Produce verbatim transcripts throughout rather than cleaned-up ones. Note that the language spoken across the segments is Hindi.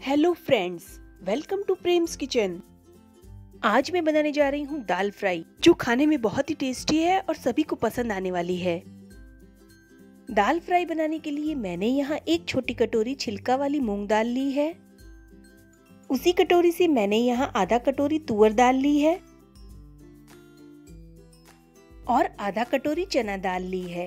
Hello friends, welcome to Prem's kitchen. आज मैं बनाने जा रही हूँ दाल फ्राई, जो खाने में बहुत ही टेस्टी है और सभी को पसंद आने वाली है। दाल फ्राई बनाने के लिए मैंने यहाँ एक छोटी कटोरी छिलका वाली मूंग दाल ली है। उसी कटोरी से मैंने यहाँ आधा कटोरी तुअर दाल ली है और आधा कटोरी चना दाल ली है।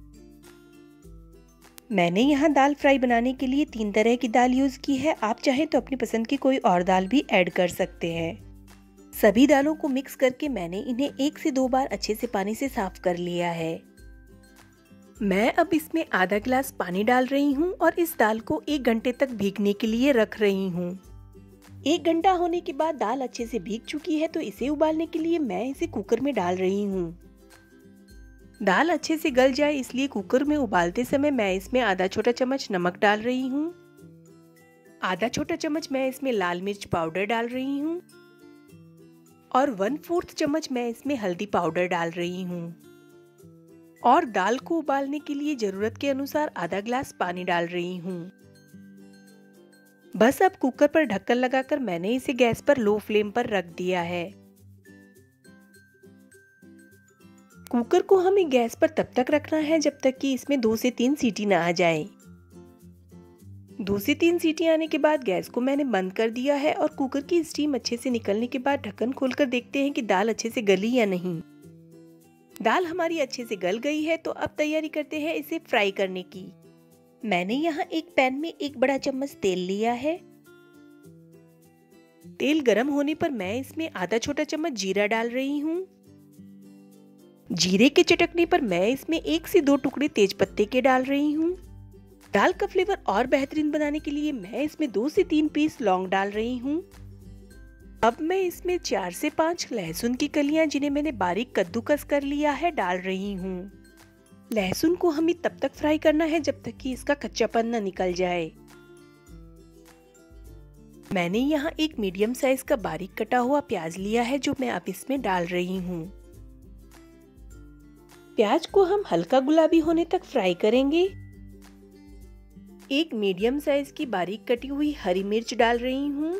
मैंने यहाँ दाल फ्राई बनाने के लिए तीन तरह की दाल यूज की है। आप चाहें तो अपनी पसंद की कोई और दाल भी ऐड कर सकते हैं। सभी दालों को मिक्स करके मैंने इन्हें एक से दो बार अच्छे से पानी से साफ कर लिया है। मैं अब इसमें आधा गिलास पानी डाल रही हूँ और इस दाल को एक घंटे तक भीगने के लिए रख रही हूँ। एक घंटा होने के बाद दाल अच्छे से भीग चुकी है, तो इसे उबालने के लिए मैं इसे कुकर में डाल रही हूँ। दाल अच्छे से गल जाए इसलिए कुकर में उबालते समय मैं इसमें आधा छोटा चम्मच नमक डाल रही हूँ। आधा छोटा चम्मच मैं इसमें लाल मिर्च पाउडर डाल रही हूँ और वन फोर्थ चम्मच मैं इसमें हल्दी पाउडर डाल रही हूँ। और दाल को उबालने के लिए जरूरत के अनुसार आधा गिलास पानी डाल रही हूँ। बस अब कुकर पर ढक्कन लगाकर मैंने इसे गैस पर लो फ्लेम पर रख दिया है। कुकर को हमें गैस पर तब तक रखना है जब तक कि इसमें दो से तीन सीटी ना आ जाए। दो से तीन सीटी आने के बाद गैस को मैंने बंद कर दिया है और कुकर की स्टीम अच्छे से निकलने के बाद ढक्कन खोलकर देखते हैं कि दाल अच्छे से गली या नहीं। दाल हमारी अच्छे से गल गई है, तो अब तैयारी करते हैं इसे फ्राई करने की। मैंने यहाँ एक पैन में एक बड़ा चम्मच तेल लिया है। तेल गरम होने पर मैं इसमें आधा छोटा चम्मच जीरा डाल रही हूँ। जीरे के चटकने पर मैं इसमें एक से दो टुकड़े तेज पत्ते के डाल रही हूँ। दाल का फ्लेवर और बेहतरीन बनाने के लिए मैं इसमें दो से तीन पीस लौंग डाल रही हूँ। अब मैं इसमें चार से पांच लहसुन की कलियां, जिन्हें मैंने बारीक कद्दूकस कर लिया है, डाल रही हूँ। लहसुन को हमें तब तक फ्राई करना है जब तक कि इसका कच्चापन न निकल जाए। मैंने यहाँ एक मीडियम साइज का बारीक कटा हुआ प्याज लिया है, जो मैं अब इसमें डाल रही हूँ। प्याज को हम हल्का गुलाबी होने तक फ्राई करेंगे। एक मीडियम साइज की बारीक कटी हुई हरी मिर्च डाल रही हूँ।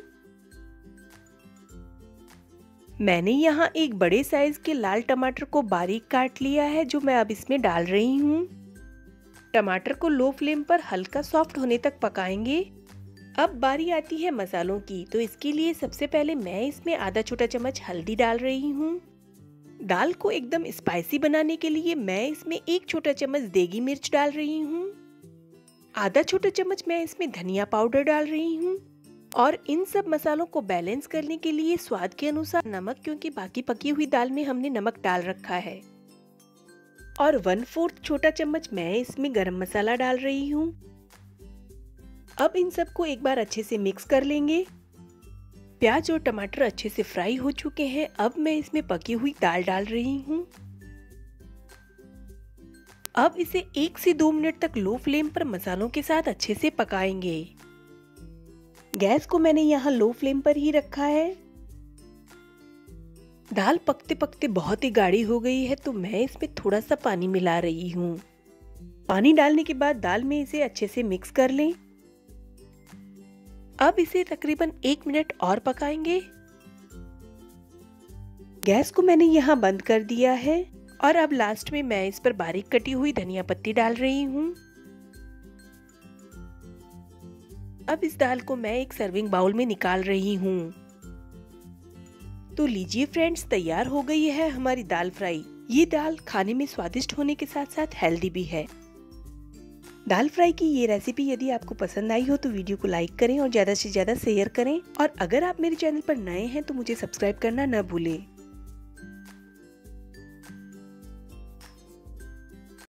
मैंने यहाँ एक बड़े साइज के लाल टमाटर को बारीक काट लिया है, जो मैं अब इसमें डाल रही हूँ। टमाटर को लो फ्लेम पर हल्का सॉफ्ट होने तक पकाएंगे। अब बारी आती है मसालों की, तो इसके लिए सबसे पहले मैं इसमें आधा छोटा चम्मच हल्दी डाल रही हूँ। दाल को एकदम स्पाइसी बनाने के लिए मैं इसमें एक छोटा चम्मच देगी मिर्च डाल रही हूँ। आधा छोटा चम्मच मैं इसमें धनिया पाउडर डाल रही हूँ और इन सब मसालों को बैलेंस करने के लिए स्वाद के अनुसार नमक, क्योंकि बाकी पकी हुई दाल में हमने नमक डाल रखा है। और वन फोर्थ छोटा चम्मच मैं इसमें गरम मसाला डाल रही हूँ। अब इन सबको एक बार अच्छे से मिक्स कर लेंगे। प्याज और टमाटर अच्छे से फ्राई हो चुके हैं। अब मैं इसमें पकी हुई दाल डाल रही हूँ। अब इसे एक से दो मिनट तक लो फ्लेम पर मसालों के साथ अच्छे से पकाएंगे। गैस को मैंने यहाँ लो फ्लेम पर ही रखा है। दाल पकते पकते बहुत ही गाढ़ी हो गई है, तो मैं इसमें थोड़ा सा पानी मिला रही हूँ। पानी डालने के बाद दाल में इसे अच्छे से मिक्स कर लें। अब इसे तकरीबन एक मिनट और पकाएंगे। गैस को मैंने यहाँ बंद कर दिया है और अब लास्ट में मैं इस पर बारीक कटी हुई धनिया पत्ती डाल रही हूँ। अब इस दाल को मैं एक सर्विंग बाउल में निकाल रही हूँ। तो लीजिए फ्रेंड्स, तैयार हो गई है हमारी दाल फ्राई। ये दाल खाने में स्वादिष्ट होने के साथ साथ हेल्दी भी है। दाल फ्राई की ये रेसिपी यदि आपको पसंद आई हो तो वीडियो को लाइक करें और ज्यादा से ज्यादा शेयर करें। और अगर आप मेरे चैनल पर नए हैं तो मुझे सब्सक्राइब करना न भूलें।